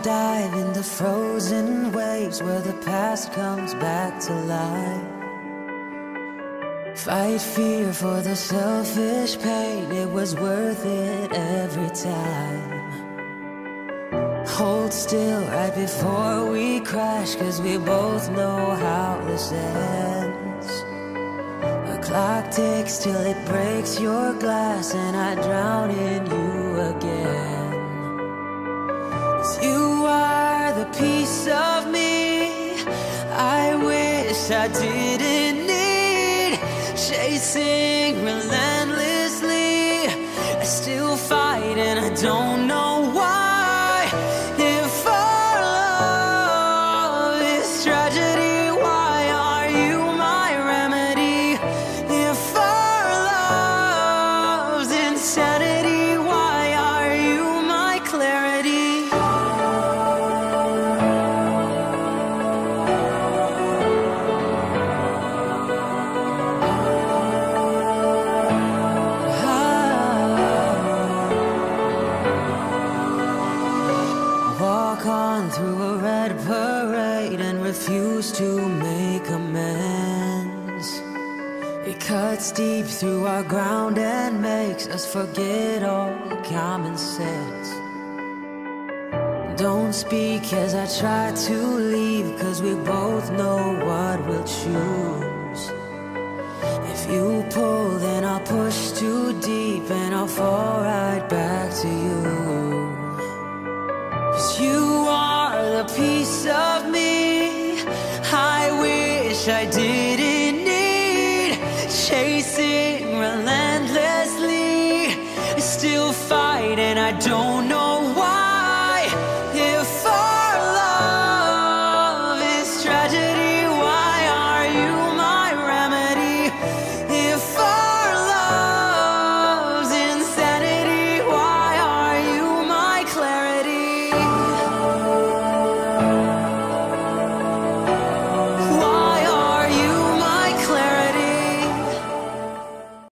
dive into frozen waves where the past comes back to life. Fight fear for the selfish pain, it was worth it every time. Hold still right before we crash, 'cause we both know how this ends. The clock ticks till it breaks your glass, and I drown in you again. 'Cause you are the piece of me I wish I didn't need. Chasing relentlessly, I still fight and I don't know why. If our love is tragedy, why are you my remedy? If our love's insanity, why are you my clarity? Walk on through a red parade and refuse to make amends. It cuts deep through our ground and makes us forget all common sense. Don't speak as I try to leave, 'cause we both know what we'll choose. If you pull, then I'll push too deep and I'll fall right back to you. 'Cause you are the piece of me I wish I didn't need. Chasing relentlessly, I still fight and I don't know why.